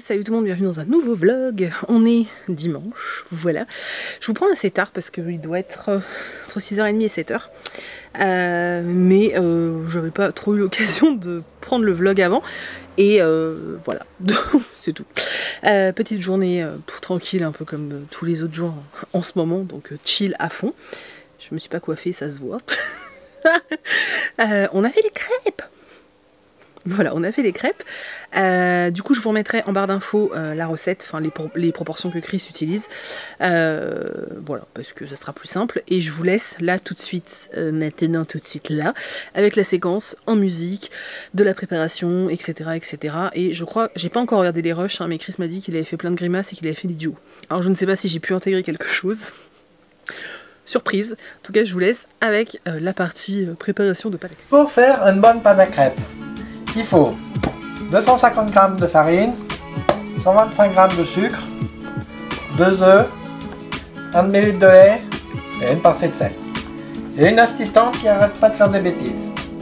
salut tout le monde, bienvenue dans un nouveau vlog. On est dimanche, voilà. Je vous prends assez tard parce qu'il doit être entre 6h30 et 7h. Mais j'avais pas trop eu l'occasion de prendre le vlog avant. Et voilà, c'est tout. Petite journée tranquille, un peu comme tous les autres jours en ce moment, donc chill à fond. Je me suis pas coiffée, ça se voit. On a fait les crêpes. Voilà, on a fait les crêpes. Du coup, je vous remettrai en barre d'infos la recette, enfin les proportions que Chris utilise. Voilà, parce que ça sera plus simple. Et je vous laisse là tout de suite, maintenant tout de suite là, avec la séquence en musique, de la préparation, etc. etc. Et je crois, j'ai pas encore regardé les rushs, hein, mais Chris m'a dit qu'il avait fait plein de grimaces et qu'il avait fait l'idiot. Alors je ne sais pas si j'ai pu intégrer quelque chose. Surprise. En tout cas, je vous laisse avec la partie préparation de pâte à crêpes. Pour faire une bonne pâte à crêpes, il faut 250 g de farine, 125 g de sucre, 2 œufs, 1 ml de lait et une pincée de sel. Et une assistante qui n'arrête pas de faire des bêtises.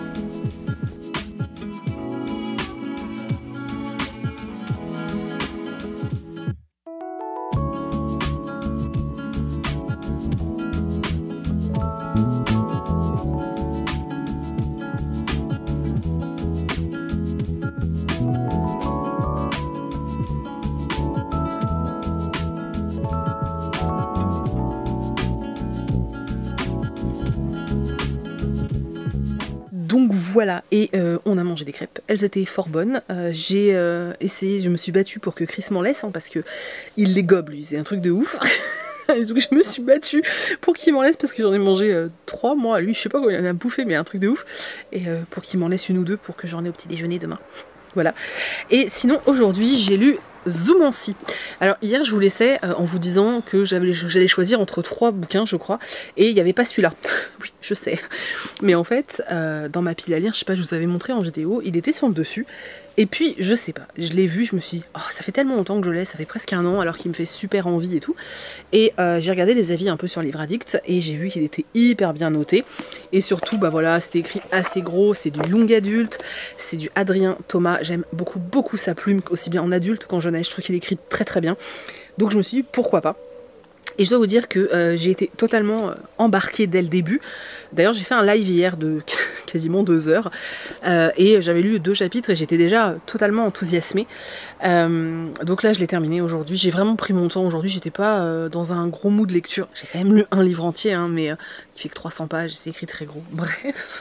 Donc voilà, et on a mangé des crêpes, elles étaient fort bonnes. J'ai essayé, je me suis battue pour que Chris m'en laisse, hein, parce que il les gobe lui, c'est un truc de ouf. Et donc je me suis battue pour qu'il m'en laisse parce que j'en ai mangé 3 moi, lui je sais pas quoi il en a bouffé mais un truc de ouf. Et pour qu'il m'en laisse une ou deux pour que j'en ai au petit déjeuner demain. Voilà. Et sinon aujourd'hui j'ai lu Zoomancy. Alors hier je vous laissais en vous disant que j'allais choisir entre 3 bouquins je crois, et il n'y avait pas celui-là. Oui je sais, mais en fait dans ma pile à lire, je sais pas, je vous avais montré en vidéo, il était sur le dessus. Et puis, je sais pas, je l'ai vu, je me suis dit, oh, ça fait tellement longtemps que je l'ai, ça fait presque 1 an, alors qu'il me fait super envie et tout. Et j'ai regardé les avis un peu sur Livre Addict, et j'ai vu qu'il était hyper bien noté. Et surtout, bah voilà, c'était écrit assez gros, c'est du young adulte, c'est du Adrien Thomas, j'aime beaucoup sa plume, aussi bien en adulte qu'en jeunesse, je trouve qu'il écrit très très bien. Donc je me suis dit, pourquoi pas. Et je dois vous dire que j'ai été totalement embarquée dès le début. D'ailleurs j'ai fait un live hier de quasiment 2 heures et j'avais lu 2 chapitres et j'étais déjà totalement enthousiasmée. Donc là je l'ai terminé aujourd'hui. J'ai vraiment pris mon temps aujourd'hui, j'étais pas dans un gros mood de lecture. J'ai quand même lu un livre entier, hein, mais qui fait que 300 pages, c'est écrit très gros. Bref.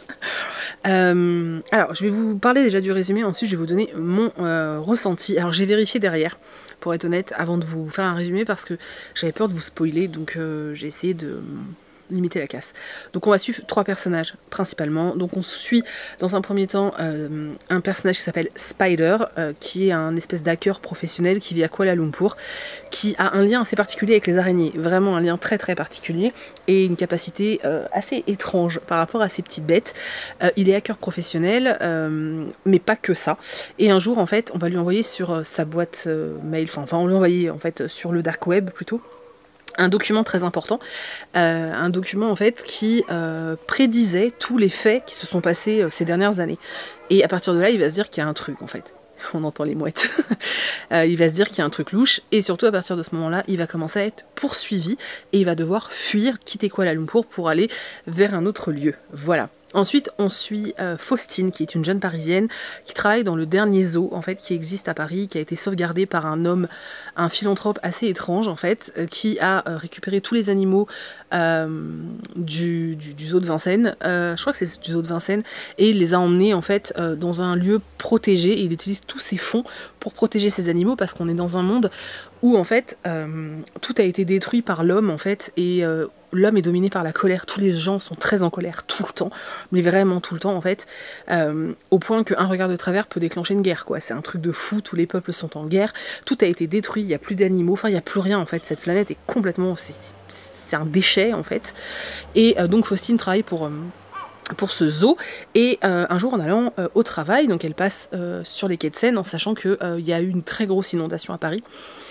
Alors je vais vous parler déjà du résumé, ensuite je vais vous donner mon ressenti. Alors j'ai vérifié derrière, pour être honnête, avant de vous faire un résumé, parce que j'avais peur de vous spoiler, donc j'ai essayé de limiter la casse. Donc on va suivre 3 personnages principalement. Donc on suit dans un premier temps un personnage qui s'appelle Spider, qui est un espèce d'hacker professionnel qui vit à Kuala Lumpur, qui a un lien assez particulier avec les araignées, vraiment un lien très très particulier, et une capacité assez étrange par rapport à ces petites bêtes. Il est hacker professionnel, mais pas que ça. Et un jour en fait on va lui envoyer sur sa boîte mail, enfin on lui envoyer en fait sur le dark web plutôt, un document très important, un document en fait qui prédisait tous les faits qui se sont passés ces dernières années. Et à partir de là, il va se dire qu'il y a un truc en fait. On entend les mouettes. Il va se dire qu'il y a un truc louche, et surtout à partir de ce moment-là, il va commencer à être poursuivi et il va devoir fuir, quitter Kuala Lumpur pour aller vers un autre lieu. Voilà. Ensuite, on suit Faustine, qui est une jeune parisienne qui travaille dans le dernier zoo en fait qui existe à Paris, qui a été sauvegardé par un homme, un philanthrope assez étrange en fait, qui a récupéré tous les animaux du zoo de Vincennes. Je crois que c'est du zoo de Vincennes, et il les a emmenés en fait dans un lieu protégé, et il utilise tous ses fonds pour protéger ces animaux, parce qu'on est dans un monde où en fait tout a été détruit par l'homme en fait, et l'homme est dominé par la colère. Tous les gens sont très en colère tout le temps, mais vraiment tout le temps en fait, au point qu'un regard de travers peut déclencher une guerre quoi. C'est un truc de fou, tous les peuples sont en guerre, tout a été détruit, il n'y a plus d'animaux, enfin il n'y a plus rien en fait, cette planète est complètement, c'est un déchet en fait. Et donc Faustine travaille pour ce zoo, et un jour en allant au travail, donc elle passe sur les quais de Seine en sachant qu'il y a eu une très grosse inondation à Paris.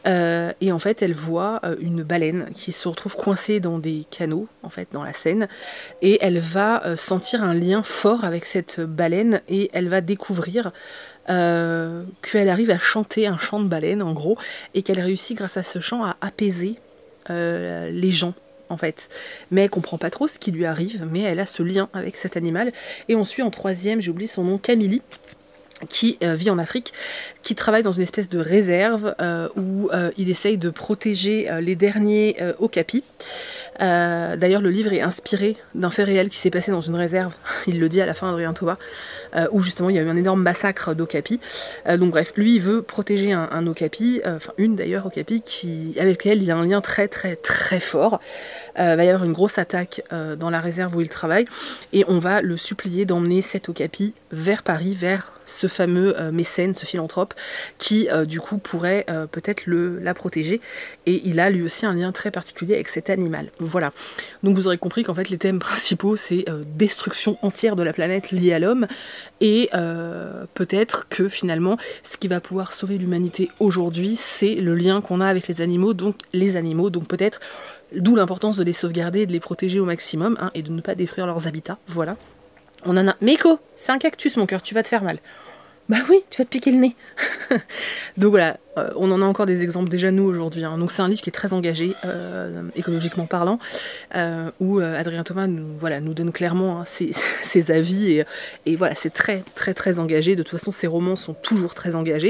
et en fait elle voit une baleine qui se retrouve coincée dans des canaux, en fait dans la Seine, et elle va sentir un lien fort avec cette baleine, et elle va découvrir qu'elle arrive à chanter un chant de baleine en gros, et qu'elle réussit grâce à ce chant à apaiser les gens en fait, mais elle comprend pas trop ce qui lui arrive, mais elle a ce lien avec cet animal. Et on suit en troisième, j'ai oublié son nom, Camille, qui vit en Afrique, qui travaille dans une espèce de réserve où il essaye de protéger les derniers okapis. D'ailleurs le livre est inspiré d'un fait réel qui s'est passé dans une réserve, il le dit à la fin, Adrien Thomas, où justement il y a eu un énorme massacre d'okapis. Donc bref, lui il veut protéger un okapi, enfin une d'ailleurs okapi, avec laquelle il a un lien très très très fort. Va y avoir une grosse attaque dans la réserve où il travaille, et on va le supplier d'emmener cet okapi vers Paris, vers ce fameux mécène, ce philanthrope, qui du coup pourrait peut-être la protéger, et il a lui aussi un lien très particulier avec cet animal. Voilà, donc vous aurez compris qu'en fait les thèmes principaux c'est destruction entière de la planète liée à l'homme, et peut-être que finalement ce qui va pouvoir sauver l'humanité aujourd'hui c'est le lien qu'on a avec les animaux, donc peut-être d'où l'importance de les sauvegarder et de les protéger au maximum, hein, et de ne pas détruire leurs habitats, voilà. On en a... Meiko, c'est un cactus mon cœur, tu vas te faire mal. Bah oui, tu vas te piquer le nez. Donc voilà, on en a encore des exemples déjà nous aujourd'hui, hein. Donc c'est un livre qui est très engagé, écologiquement parlant, où Adrien Thomas nous donne clairement, hein, ses avis, et voilà, c'est très très très engagé. De toute façon ses romans sont toujours très engagés.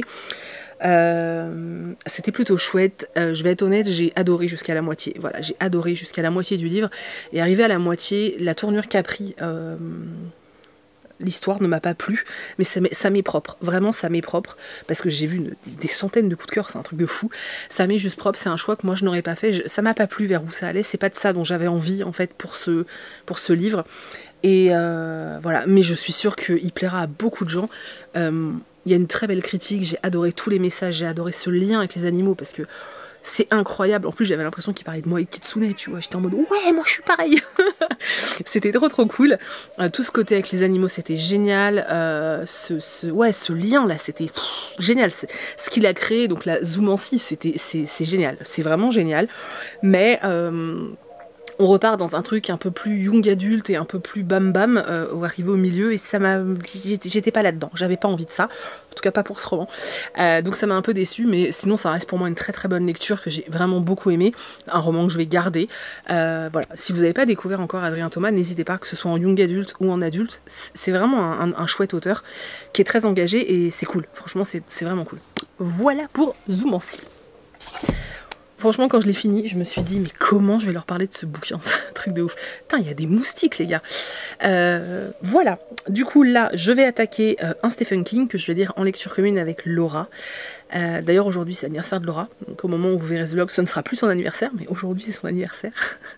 C'était plutôt chouette, je vais être honnête, j'ai adoré jusqu'à la moitié, voilà, j'ai adoré jusqu'à la moitié du livre, et arrivé à la moitié, la tournure qu'a pris l'histoire ne m'a pas plu, mais ça m'est propre, vraiment ça m'est propre, parce que j'ai vu des centaines de coups de cœur, c'est un truc de fou, ça m'est juste propre, c'est un choix que moi je n'aurais pas fait, ça m'a pas plu vers où ça allait, c'est pas de ça dont j'avais envie en fait pour ce livre, et voilà, mais je suis sûre qu'il plaira à beaucoup de gens. Il y a une très belle critique, j'ai adoré tous les messages, j'ai adoré ce lien avec les animaux, parce que c'est incroyable. En plus j'avais l'impression qu'il parlait de moi et Kitsune, tu vois, j'étais en mode ouais moi je suis pareil. C'était trop cool. Tout ce côté avec les animaux c'était génial, ce lien là c'était génial, ce qu'il a créé, donc la zoomancie c'est génial, c'est vraiment génial, mais on repart dans un truc un peu plus young adulte et un peu plus bam bam arrivé au milieu, et j'étais pas là-dedans, j'avais pas envie de ça, en tout cas pas pour ce roman, donc ça m'a un peu déçue, mais sinon ça reste pour moi une très très bonne lecture que j'ai vraiment beaucoup aimé, un roman que je vais garder. Voilà, si vous n'avez pas découvert encore Adrien Thomas, n'hésitez pas, que ce soit en young adulte ou en adulte, c'est vraiment un chouette auteur qui est très engagé, et c'est cool, franchement c'est vraiment cool. Voilà pour Zoomancie. Franchement, quand je l'ai fini, je me suis dit, mais comment je vais leur parler de ce bouquin? C'est un truc de ouf. Putain, il y a des moustiques, les gars. Voilà. Du coup, là, je vais attaquer un Stephen King que je vais lire en lecture commune avec Laura. D'ailleurs, aujourd'hui, c'est l'anniversaire de Laura. Donc, au moment où vous verrez ce vlog, ce ne sera plus son anniversaire, mais aujourd'hui, c'est son anniversaire.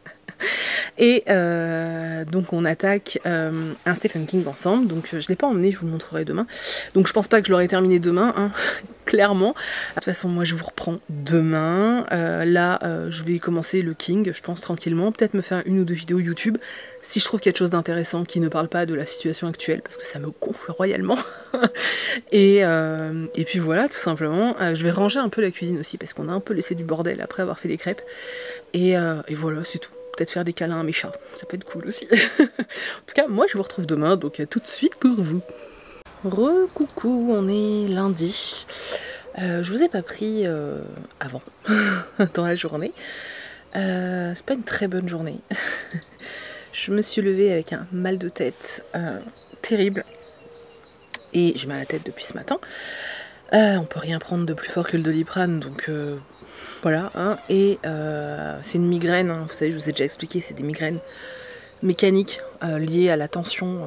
Et donc on attaque un Stephen King ensemble, donc je ne l'ai pas emmené, je vous le montrerai demain, donc je pense pas que je l'aurai terminé demain, hein, clairement. De toute façon moi je vous reprends demain, là je vais commencer le King, je pense tranquillement, peut-être me faire une ou deux vidéos YouTube, si je trouve quelque chose d'intéressant qui ne parle pas de la situation actuelle, parce que ça me gonfle royalement. Et puis voilà, tout simplement, je vais ranger un peu la cuisine aussi, parce qu'on a un peu laissé du bordel après avoir fait des crêpes, et voilà, c'est tout. Peut-être faire des câlins à mes chats, ça peut être cool aussi. En tout cas, moi je vous retrouve demain, donc à tout de suite pour vous. Re-coucou, on est lundi. Je vous ai pas pris avant, dans la journée. C'est pas une très bonne journée. Je me suis levée avec un mal de tête terrible. Et j'ai mal à la tête depuis ce matin. On peut rien prendre de plus fort que le Doliprane, donc... Voilà, hein, et c'est une migraine, hein, vous savez, je vous ai déjà expliqué, c'est des migraines mécaniques liées à la tension,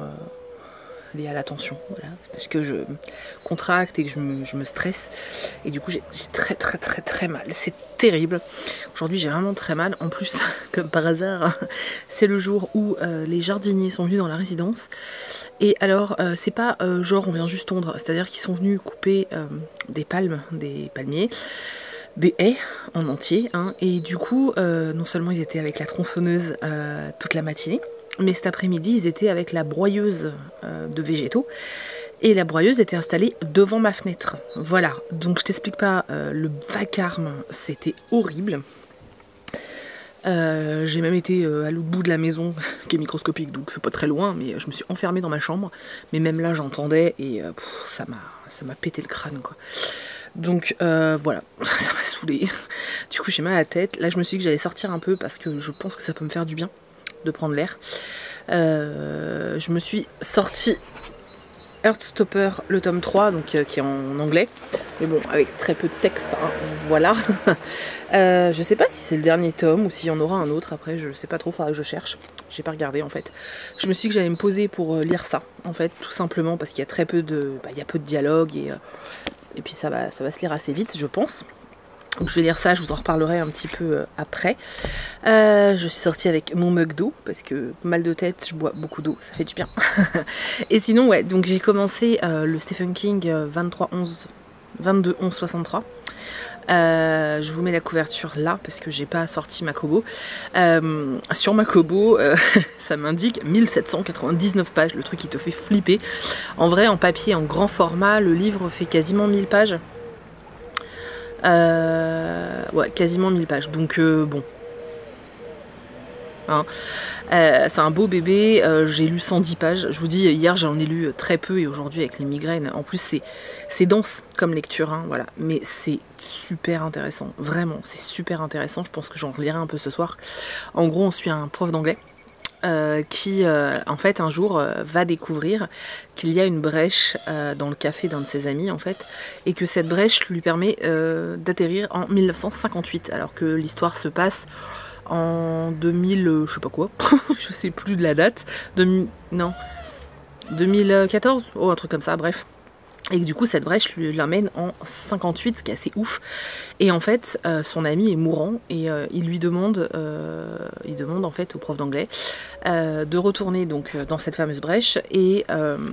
voilà, parce que je contracte et que je me stresse, et du coup j'ai très mal, c'est terrible. Aujourd'hui j'ai vraiment très mal, en plus, comme par hasard, c'est le jour où les jardiniers sont venus dans la résidence, et alors c'est pas genre on vient juste tondre, c'est-à-dire qu'ils sont venus couper des palmes, des palmiers, des haies en entier, hein, et du coup non seulement ils étaient avec la tronçonneuse toute la matinée, mais cet après-midi ils étaient avec la broyeuse de végétaux, Et la broyeuse était installée devant ma fenêtre. Voilà, donc je t'explique pas, le vacarme, c'était horrible. J'ai même été à l'autre bout de la maison, qui est microscopique, donc c'est pas très loin, mais je me suis enfermée dans ma chambre. Mais même là, j'entendais et ça m'a pété le crâne, quoi. Donc voilà, ça m'a saoulée. Du coup, j'ai mal à la tête. Là, je me suis dit que j'allais sortir un peu parce que je pense que ça peut me faire du bien de prendre l'air. Je me suis sortie Heartstopper, le tome 3, donc, qui est en anglais, mais bon, avec très peu de texte, hein, voilà. Je sais pas si c'est le dernier tome ou s'il y en aura un autre, après je sais pas trop, faudra que je cherche, j'ai pas regardé en fait. Je me suis dit que j'allais me poser pour lire ça, en fait, tout simplement parce qu'il y a très peu de, il y a peu de dialogue et puis ça va se lire assez vite, je pense. Donc je vais lire ça, je vous en reparlerai un petit peu après. Je suis sortie avec mon mug d'eau, parce que mal de tête, je bois beaucoup d'eau, ça fait du bien. Et sinon, ouais, donc j'ai commencé le Stephen King 22-11-63. Je vous mets la couverture là, parce que j'ai pas sorti ma Kobo. Sur ma Kobo, ça m'indique 1799 pages, le truc qui te fait flipper. En vrai, en papier, en grand format, le livre fait quasiment 1000 pages. Ouais, quasiment 1000 pages, donc bon. Hein. C'est un beau bébé, j'ai lu 110 pages, je vous dis, hier j'en ai lu très peu et aujourd'hui avec les migraines, en plus c'est dense comme lecture, hein, voilà, mais c'est super intéressant, vraiment, c'est super intéressant, je pense que j'en relirai un peu ce soir. En gros, on suit un prof d'anglais qui en fait un jour va découvrir qu'il y a une brèche dans le café d'un de ses amis en fait, et que cette brèche lui permet d'atterrir en 1958 alors que l'histoire se passe en 2000 je sais pas quoi, je sais plus de la date, non 2014, oh un truc comme ça, bref. Et du coup, cette brèche l'amène en 58, ce qui est assez ouf. Et en fait, son ami est mourant et il demande en fait au prof d'anglais de retourner donc dans cette fameuse brèche et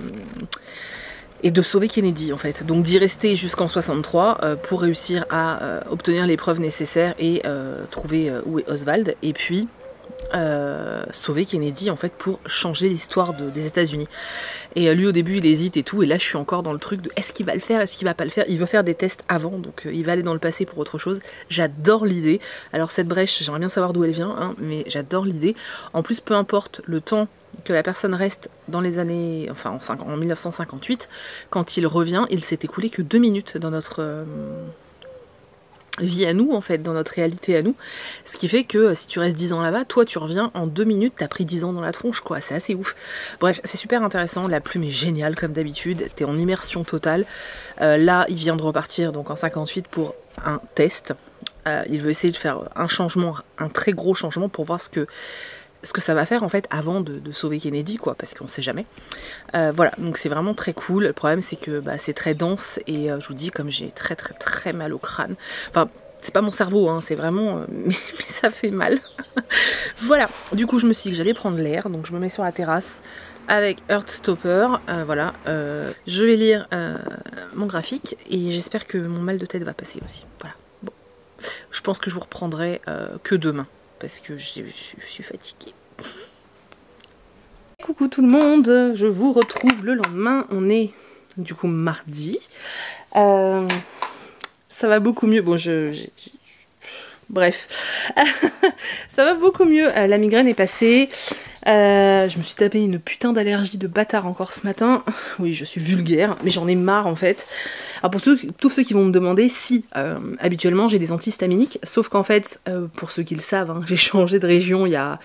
de sauver Kennedy en fait. Donc d'y rester jusqu'en 63 pour réussir à obtenir les preuves nécessaires et trouver où est Oswald. Et puis sauver Kennedy en fait pour changer l'histoire des États-Unis. Et lui au début il hésite et tout, et là je suis encore dans le truc de est-ce qu'il va le faire, est-ce qu'il va pas le faire. Il veut faire des tests avant, donc il va aller dans le passé pour autre chose. J'adore l'idée. Alors cette brèche, j'aimerais bien savoir d'où elle vient, hein, mais j'adore l'idée. En plus, peu importe le temps que la personne reste dans les années, enfin en 1958, quand il revient, il s'est écoulé que 2 minutes dans notre vie à nous en fait, dans notre réalité à nous, ce qui fait que si tu restes 10 ans là-bas, toi tu reviens en 2 minutes, t'as pris 10 ans dans la tronche quoi, c'est assez ouf. Bref, c'est super intéressant, la plume est géniale comme d'habitude, t'es en immersion totale. Là il vient de repartir donc en 58 pour un test, il veut essayer de faire un changement, un très gros changement pour voir ce que ça va faire en fait avant de sauver Kennedy quoi, parce qu'on sait jamais. Voilà, donc c'est vraiment très cool. Le problème c'est que c'est très dense et je vous dis, comme j'ai très très très mal au crâne, enfin c'est pas mon cerveau, hein, c'est vraiment mais ça fait mal. Voilà, du coup je me suis dit que j'allais prendre l'air, donc je me mets sur la terrasse avec Heartstopper, voilà, je vais lire mon graphique et j'espère que mon mal de tête va passer aussi. Voilà, bon, je pense que je vous reprendrai que demain, parce que je suis fatiguée. Coucou tout le monde, je vous retrouve le lendemain, on est du coup mardi. Ça va beaucoup mieux, bon bref, ça va beaucoup mieux, la migraine est passée. Je me suis tapé une putain d'allergie de bâtard encore ce matin. Oui, je suis vulgaire, mais j'en ai marre en fait. Alors pour tous ceux qui vont me demander, si habituellement j'ai des antihistaminiques, sauf qu'en fait, pour ceux qui le savent, hein, j'ai changé de région il y a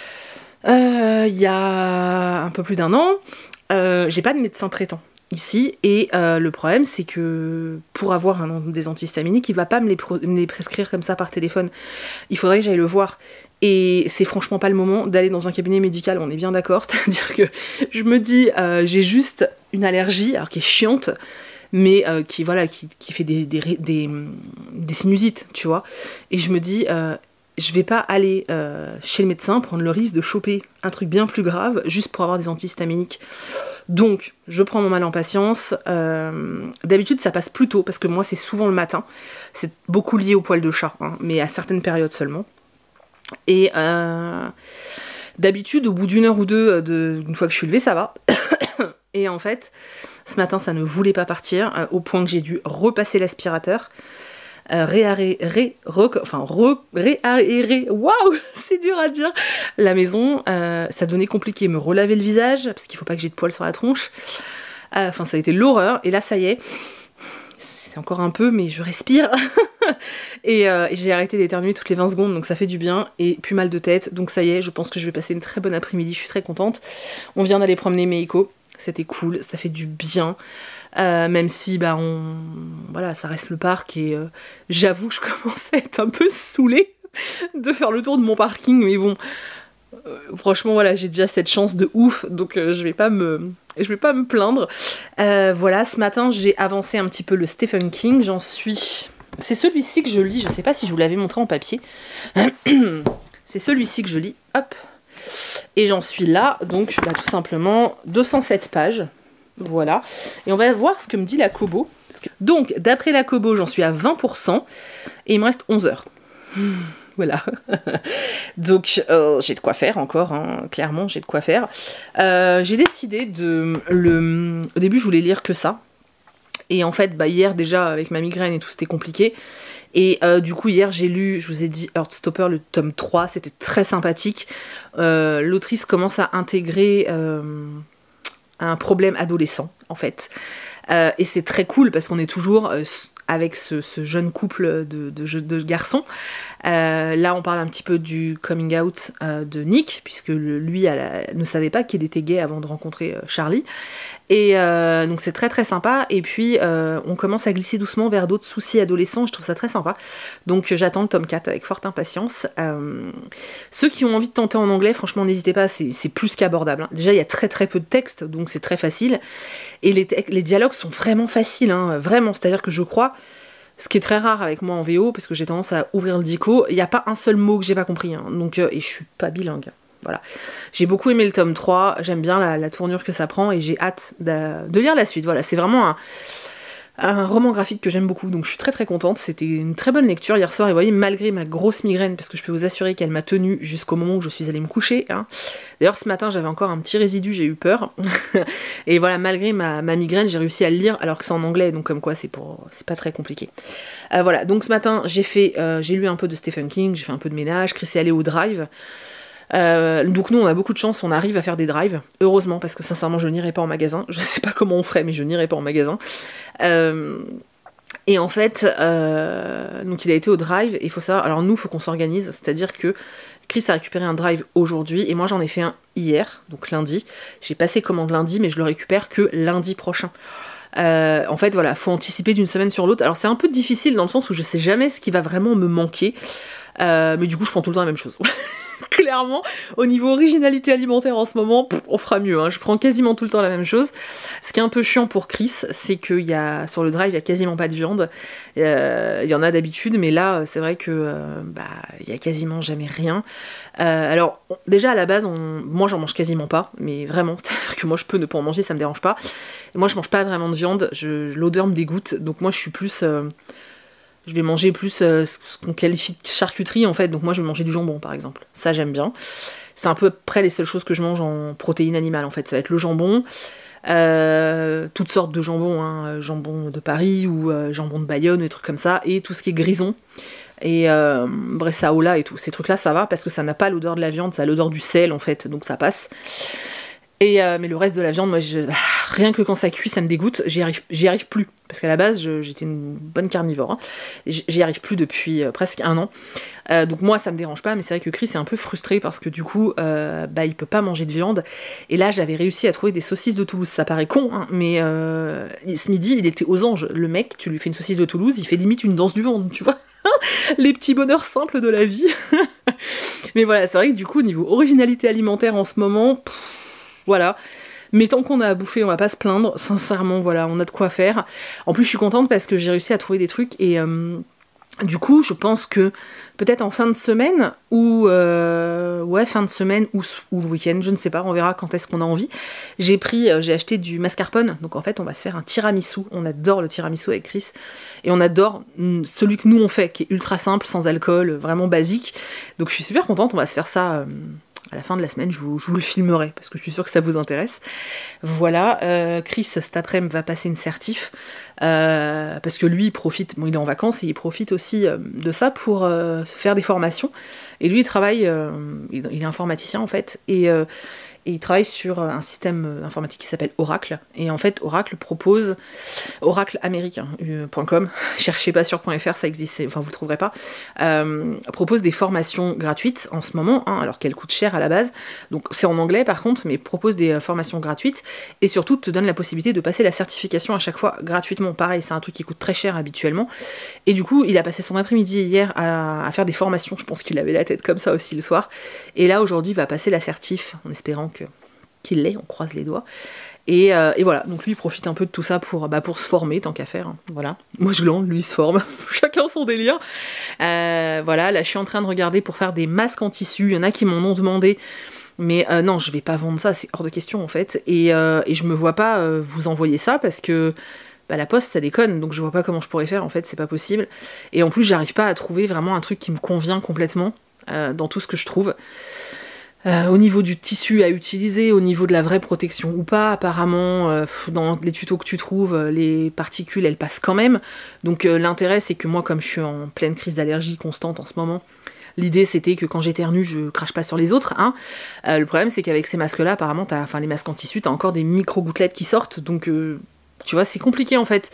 un peu plus d'1 an. J'ai pas de médecin traitant ici, et le problème c'est que pour avoir des antihistaminiques, il va pas me les prescrire comme ça par téléphone. Il faudrait que j'aille le voir. Et c'est franchement pas le moment d'aller dans un cabinet médical, on est bien d'accord, c'est-à-dire que je me dis, j'ai juste une allergie, alors qui est chiante, mais qui fait des sinusites, tu vois. Et je me dis, je vais pas aller chez le médecin prendre le risque de choper un truc bien plus grave, juste pour avoir des antihistaminiques. Donc, je prends mon mal en patience. D'habitude, ça passe plus tôt, parce que moi, c'est souvent le matin. C'est beaucoup lié au poil de chat, hein, mais à certaines périodes seulement. Et d'habitude, au bout d'1 heure ou 2, une fois que je suis levée, ça va. Et en fait, ce matin, ça ne voulait pas partir, au point que j'ai dû repasser l'aspirateur. Réaérer, waouh, c'est dur à dire. La maison, ça devenait compliqué. Me relaver le visage, parce qu'il faut pas que j'ai de poils sur la tronche. Enfin, ça a été l'horreur. Et là, ça y est. C'est encore un peu, mais je respire. et j'ai arrêté d'éternuer toutes les 20 secondes, donc ça fait du bien. Et plus mal de tête. Donc ça y est, je pense que je vais passer une très bonne après-midi. Je suis très contente. On vient d'aller promener Meiko. C'était cool, ça fait du bien. Même si voilà, ça reste le parc et j'avoue que je commençais à être un peu saoulée de faire le tour de mon parking, mais bon, franchement voilà, j'ai déjà cette chance de ouf, donc je vais pas me plaindre. Voilà, ce matin j'ai avancé un petit peu le Stephen King, c'est celui-ci que je lis, je sais pas si je vous l'avais montré en papier. C'est celui-ci que je lis, hop, et j'en suis là, donc tout simplement 207 pages. Voilà, et on va voir ce que me dit la Kobo. Donc, d'après la Kobo, j'en suis à 20%, et il me reste 11 heures. Voilà. Donc, j'ai de quoi faire encore, hein. Clairement, j'ai de quoi faire. J'ai décidé Au début, je voulais lire que ça. Et en fait, hier, déjà, avec ma migraine et tout, c'était compliqué. Et du coup, hier, j'ai lu, je vous ai dit, Heartstopper, le tome 3, c'était très sympathique. L'autrice commence à intégrer... un problème adolescent en fait, et c'est très cool parce qu'on est toujours avec ce jeune couple de garçons. Là on parle un petit peu du coming out de Nick, puisque lui ne savait pas qu'il était gay avant de rencontrer Charlie, et donc c'est très très sympa. Et puis on commence à glisser doucement vers d'autres soucis adolescents, je trouve ça très sympa, donc j'attends le tome 4 avec forte impatience. Ceux qui ont envie de tenter en anglais, franchement n'hésitez pas, c'est plus qu'abordable, hein. Déjà il y a très très peu de texte, donc c'est très facile, et les dialogues sont vraiment faciles, hein, vraiment, c'est-à-dire que je crois, ce qui est très rare avec moi en VO, parce que j'ai tendance à ouvrir le dico, il n'y a pas un seul mot que j'ai pas compris, hein, donc, et je suis pas bilingue. Voilà. J'ai beaucoup aimé le tome 3, j'aime bien la tournure que ça prend, et j'ai hâte de lire la suite. Voilà, c'est vraiment un roman graphique que j'aime beaucoup, donc je suis très très contente. C'était une très bonne lecture hier soir, et vous voyez, malgré ma grosse migraine, parce que je peux vous assurer qu'elle m'a tenue jusqu'au moment où je suis allée me coucher, hein. D'ailleurs ce matin j'avais encore un petit résidu, j'ai eu peur. Et voilà, malgré ma migraine, j'ai réussi à le lire, alors que c'est en anglais, donc comme quoi c'est pas très compliqué. Voilà, donc ce matin j'ai lu un peu de Stephen King, j'ai fait un peu de ménage, Chris est allé au drive. Donc nous on a beaucoup de chance, on arrive à faire des drives, heureusement, parce que sincèrement je n'irai pas en magasin, je sais pas comment on ferait, mais je n'irai pas en magasin. Et en fait, donc il a été au drive, et il faut savoir, alors nous, il faut qu'on s'organise, c'est-à-dire que Chris a récupéré un drive aujourd'hui, et moi j'en ai fait un hier, donc lundi. J'ai passé commande lundi, mais je le récupère que lundi prochain. En fait, voilà, faut anticiper d'une semaine sur l'autre. Alors c'est un peu difficile dans le sens où je sais jamais ce qui va vraiment me manquer, mais du coup je prends tout le temps la même chose. Clairement, au niveau originalité alimentaire en ce moment, on fera mieux, hein. Je prends quasiment tout le temps la même chose. Ce qui est un peu chiant pour Chris, c'est qu'il y a, sur le drive, il y a quasiment pas de viande. Il y en a d'habitude, mais là, c'est vrai que il y a quasiment jamais rien. Alors, déjà à la base, moi j'en mange quasiment pas, mais vraiment, c'est-à-dire que moi je peux ne pas en manger, ça me dérange pas. Et moi je mange pas vraiment de viande, l'odeur me dégoûte, donc moi je suis plus... je vais manger plus ce qu'on qualifie de charcuterie en fait, donc moi je vais manger du jambon par exemple, ça j'aime bien. C'est à peu près les seules choses que je mange en protéines animales en fait, ça va être le jambon, toutes sortes de jambons, hein, jambon de Paris ou jambon de Bayonne, des trucs comme ça, et tout ce qui est grison, et Bressaola et tout, ces trucs là ça va parce que ça n'a pas l'odeur de la viande, ça a l'odeur du sel en fait, donc ça passe. Et mais le reste de la viande, moi, rien que quand ça cuit, ça me dégoûte, j'y arrive plus. Parce qu'à la base, j'étais une bonne carnivore, hein. J'y arrive plus depuis presque 1 an. Donc moi, ça me dérange pas, mais c'est vrai que Chris est un peu frustré parce que du coup, il peut pas manger de viande. Et là, j'avais réussi à trouver des saucisses de Toulouse. Ça paraît con, hein, mais ce midi, il était aux anges. Le mec, tu lui fais une saucisse de Toulouse, il fait limite une danse du ventre, tu vois. Les petits bonheurs simples de la vie. Mais voilà, c'est vrai que du coup, au niveau originalité alimentaire en ce moment... Voilà, mais tant qu'on a à bouffer, on va pas se plaindre, sincèrement, voilà, on a de quoi faire. En plus, je suis contente parce que j'ai réussi à trouver des trucs, et du coup, je pense que peut-être en fin de semaine, ou fin de semaine, ou le week-end, je ne sais pas, on verra quand est-ce qu'on a envie. J'ai acheté du mascarpone, donc en fait, on va se faire un tiramisu. On adore le tiramisu avec Chris, et on adore celui que nous on fait, qui est ultra simple, sans alcool, vraiment basique. Donc je suis super contente, on va se faire ça à la fin de la semaine, je vous le filmerai, parce que je suis sûre que ça vous intéresse. Voilà, Chris, cet après-midi, va passer une certif, parce que lui, il profite, bon, il est en vacances, et il profite aussi de ça pour faire des formations. Et lui, il travaille, il est informaticien, en fait, et il travaille sur un système informatique qui s'appelle Oracle. Et en fait, Oracle propose, oracleaméricain.com, cherchez pas sur .fr, ça existe, enfin vous le trouverez pas, propose des formations gratuites en ce moment, hein, alors qu'elles coûtent cher à la base. Donc c'est en anglais par contre, mais propose des formations gratuites et surtout te donne la possibilité de passer la certification à chaque fois gratuitement. Pareil, c'est un truc qui coûte très cher habituellement. Et du coup, il a passé son après-midi hier à faire des formations. Je pense qu'il avait la tête comme ça aussi le soir. Et là, aujourd'hui, il va passer la certif en espérant qu'il l'ait, on croise les doigts. Et voilà, donc lui il profite un peu de tout ça pour se former, tant qu'à faire, hein. Voilà. Moi je glande, lui il se forme, chacun son délire. Voilà, là je suis en train de regarder pour faire des masques en tissu, il y en a qui m'en ont demandé, mais non, je vais pas vendre ça, c'est hors de question en fait, et je me vois pas vous envoyer ça, parce que la poste ça déconne, donc je vois pas comment je pourrais faire, en fait c'est pas possible, et en plus j'arrive pas à trouver vraiment un truc qui me convient complètement dans tout ce que je trouve. Au niveau du tissu à utiliser, au niveau de la vraie protection ou pas, apparemment, dans les tutos que tu trouves, les particules, elles passent quand même. Donc l'intérêt, c'est que moi, comme je suis en pleine crise d'allergie constante en ce moment, l'idée, c'était que quand j'éternue, je crache pas sur les autres, hein. Le problème, c'est qu'avec ces masques-là, apparemment, les masques en tissu, t'as encore des micro-gouttelettes qui sortent, donc tu vois, c'est compliqué, en fait.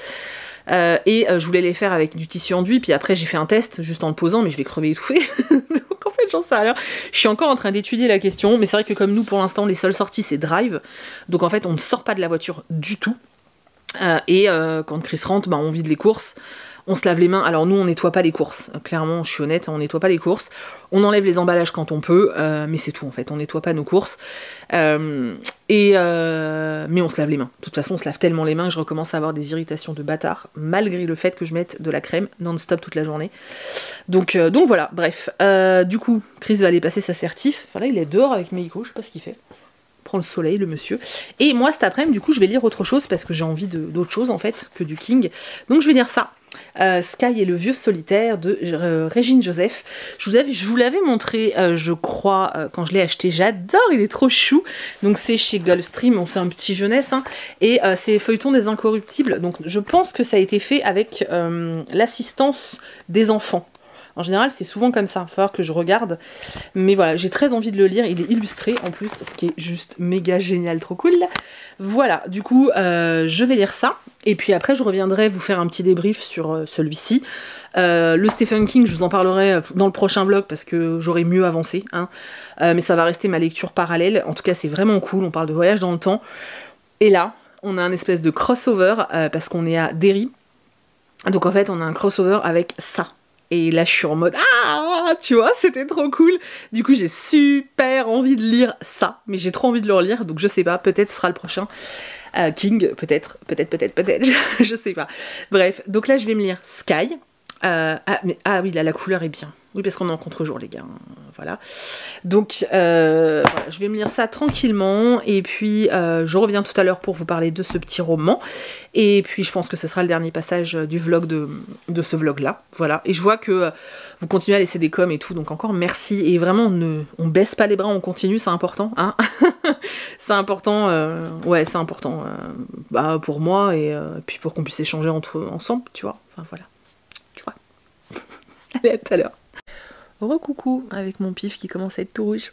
Je voulais les faire avec du tissu enduit, puis après, j'ai fait un test, juste en le posant, mais je vais crever étouffée. En fait, j'en sais rien. Je suis encore en train d'étudier la question, mais c'est vrai que comme nous, pour l'instant, les seules sorties, c'est drive. Donc en fait, on ne sort pas de la voiture du tout. Quand Chris rentre, on vide les courses. On se lave les mains. Alors nous, on nettoie pas les courses. Clairement, je suis honnête, on nettoie pas les courses. On enlève les emballages quand on peut, mais c'est tout en fait. On nettoie pas nos courses. Mais on se lave les mains. De toute façon, on se lave tellement les mains que je recommence à avoir des irritations de bâtard, malgré le fait que je mette de la crème non-stop toute la journée. Donc voilà, bref. Du coup, Chris va aller passer sa certif. Enfin là, il est dehors avec Meiko, je sais pas ce qu'il fait. Prend le soleil, le monsieur. Et moi, cet après-midi, du coup, je vais lire autre chose, parce que j'ai envie d'autre chose, en fait, que du King. Donc je vais lire ça. Sky et le vieux solitaire de Régine Joseph. Je vous l'avais montré, je crois, quand je l'ai acheté. J'adore, il est trop chou. Donc c'est chez Gulfstream, c'est un petit jeunesse, hein, et c'est Feuilleton des Incorruptibles. Donc je pense que ça a été fait avec l'assistance des enfants. En général, c'est souvent comme ça, il va falloir que je regarde. Mais voilà, j'ai très envie de le lire. Il est illustré en plus, ce qui est juste méga génial, trop cool. Voilà, du coup, je vais lire ça. Et puis après, je reviendrai vous faire un petit débrief sur celui-ci. Le Stephen King, je vous en parlerai dans le prochain vlog parce que j'aurai mieux avancé, hein. Mais ça va rester ma lecture parallèle. En tout cas, c'est vraiment cool. On parle de voyage dans le temps. Et là, on a un espèce de crossover parce qu'on est à Derry. Donc en fait, on a un crossover avec ça. Et là, je suis en mode « Ah !» Tu vois, c'était trop cool. Du coup, j'ai super envie de lire ça. Mais j'ai trop envie de le relire, donc je sais pas. Peut-être ce sera le prochain. King, peut-être. Je sais pas. Bref, donc là, je vais me lire Sky. Oui, là, la couleur est bien. Oui, parce qu'on est en contre-jour, les gars. Voilà. Donc, voilà, je vais me lire ça tranquillement. Et puis, je reviens tout à l'heure pour vous parler de ce petit roman. Et puis, je pense que ce sera le dernier passage du vlog de ce vlog-là. Voilà. Et je vois que vous continuez à laisser des coms et tout. Donc, encore merci. Et vraiment, on baisse pas les bras, on continue. C'est important. Hein. C'est important. Ouais, c'est important. Pour moi et puis pour qu'on puisse échanger ensemble, tu vois. Enfin, voilà. Tu vois. Allez, à tout à l'heure. Recoucou avec mon pif qui commence à être tout rouge.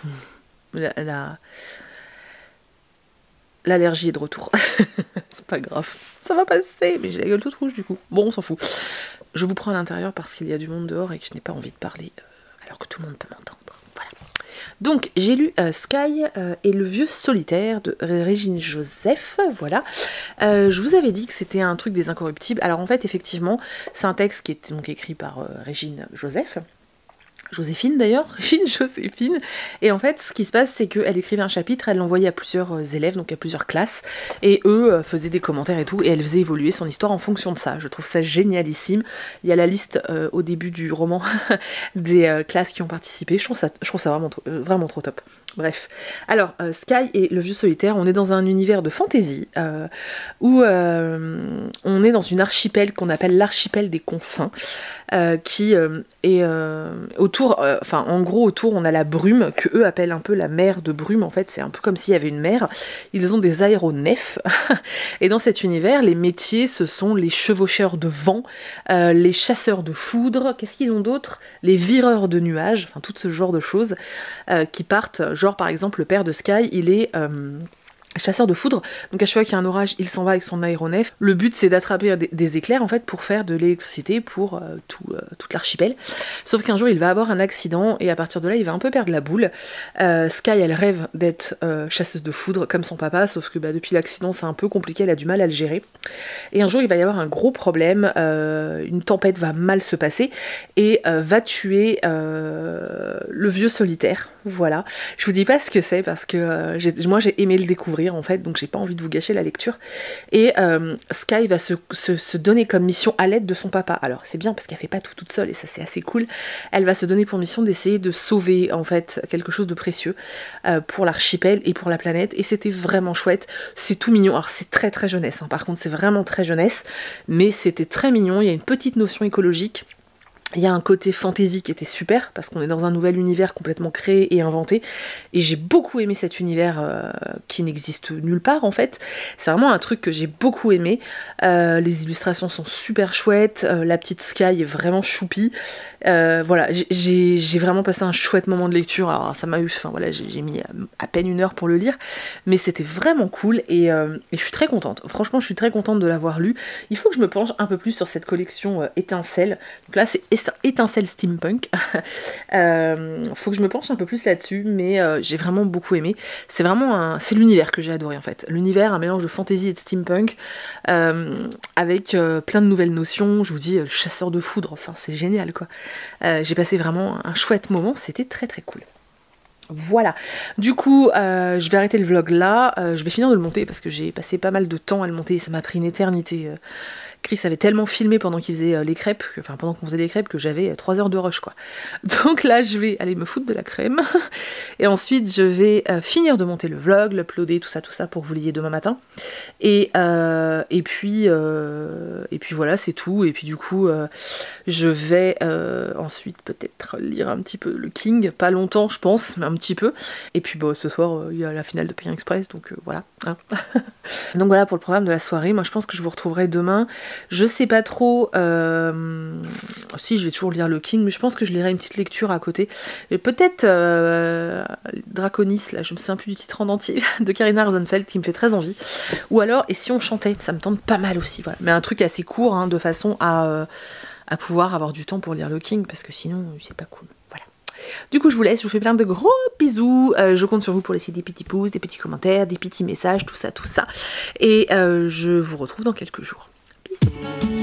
L'allergie est de retour. C'est pas grave. Ça va passer, mais j'ai la gueule toute rouge du coup. Bon, on s'en fout. Je vous prends à l'intérieur parce qu'il y a du monde dehors et que je n'ai pas envie de parler alors que tout le monde peut m'entendre. Voilà. Donc, j'ai lu Sky et le vieux solitaire de Régine Joseph. Voilà. Je vous avais dit que c'était un truc des Incorruptibles. Alors en fait, effectivement, c'est un texte qui est donc écrit par Régine Joseph. Joséphine d'ailleurs, Régine Joséphine, et en fait ce qui se passe c'est qu'elle écrivait un chapitre, elle l'envoyait à plusieurs élèves, donc à plusieurs classes, et eux faisaient des commentaires et tout, et elle faisait évoluer son histoire en fonction de ça. Je trouve ça génialissime. Il y a la liste au début du roman des classes qui ont participé, je trouve ça vraiment trop top. Bref, alors Sky et le vieux solitaire, on est dans un univers de fantasy où on est dans une archipel qu'on appelle l'archipel des confins, qui est autour, en gros autour on a la brume, que eux appellent un peu la mer de brume, en fait c'est un peu comme s'il y avait une mer. Ils ont des aéronefs, et dans cet univers, les métiers ce sont les chevaucheurs de vent, les chasseurs de foudre, qu'est-ce qu'ils ont d'autre? Les vireurs de nuages, enfin tout ce genre de choses qui partent. Genre par exemple le père de Sky, il est chasseur de foudre, donc à chaque fois qu'il y a un orage, il s'en va avec son aéronef. Le but c'est d'attraper des éclairs en fait pour faire de l'électricité pour toute l'archipel. Sauf qu'un jour il va avoir un accident et à partir de là il va un peu perdre la boule. Sky elle rêve d'être chasseuse de foudre comme son papa, sauf que depuis l'accident c'est un peu compliqué, elle a du mal à le gérer. Et un jour il va y avoir un gros problème, une tempête va mal se passer et va tuer le vieux solitaire. Voilà, je vous dis pas ce que c'est parce que moi j'ai aimé le découvrir en fait, donc j'ai pas envie de vous gâcher la lecture. Et Sky va se donner comme mission à l'aide de son papa. Alors c'est bien parce qu'elle fait pas tout toute seule et ça c'est assez cool. Elle va se donner pour mission d'essayer de sauver en fait quelque chose de précieux pour l'archipel et pour la planète, et c'était vraiment chouette. C'est tout mignon, alors c'est très très jeunesse, hein. Par contre c'est vraiment très jeunesse, mais c'était très mignon, il y a une petite notion écologique. Il y a un côté fantasy qui était super, parce qu'on est dans un nouvel univers complètement créé et inventé, et j'ai beaucoup aimé cet univers qui n'existe nulle part en fait. C'est vraiment un truc que j'ai beaucoup aimé, les illustrations sont super chouettes, la petite Sky est vraiment choupie, voilà, j'ai vraiment passé un chouette moment de lecture. Alors ça m'a eu, voilà, j'ai mis à peine 1 heure pour le lire, mais c'était vraiment cool, et je suis très contente, franchement je suis très contente de l'avoir lu. Il faut que je me penche un peu plus sur cette collection Étincelle, donc là c'est Étincelle Steampunk. Faut que je me penche un peu plus là-dessus, mais j'ai vraiment beaucoup aimé. C'est vraiment c'est l'univers que j'ai adoré en fait. L'univers, un mélange de fantasy et de steampunk, avec plein de nouvelles notions. Je vous dis, le chasseur de foudre, enfin c'est génial quoi. J'ai passé vraiment un chouette moment, c'était très très cool. Voilà, du coup je vais arrêter le vlog là, je vais finir de le monter parce que j'ai passé pas mal de temps à le monter et ça m'a pris une éternité. Chris avait tellement filmé pendant qu'il faisait les crêpes, pendant qu'on faisait des crêpes, que j'avais 3 heures de rush quoi. Donc là je vais aller me foutre de la crème et ensuite je vais finir de monter le vlog, l'uploader, tout ça pour que vous l'ayez demain matin. Et puis voilà, c'est tout. Et puis du coup je vais ensuite peut-être lire un petit peu le King, pas longtemps je pense, mais un petit peu. Et puis ce soir il y a la finale de Pékin Express, donc voilà. Hein. Donc voilà pour le programme de la soirée. Moi je pense que je vous retrouverai demain. Je sais pas trop si je vais toujours lire le King, mais je pense que je lirai une petite lecture à côté. Et peut-être Draconis, là, je me souviens plus du titre en entier, de Karina Rosenfeld, qui me fait très envie. Ou alors, et si on chantait, ça me tente pas mal aussi, voilà. Mais un truc assez court, hein, de façon à pouvoir avoir du temps pour lire le King, parce que sinon, c'est pas cool. Voilà. Du coup je vous laisse, je vous fais plein de gros bisous, je compte sur vous pour laisser des petits pouces, des petits commentaires, des petits messages, tout ça, et je vous retrouve dans quelques jours. Bisous.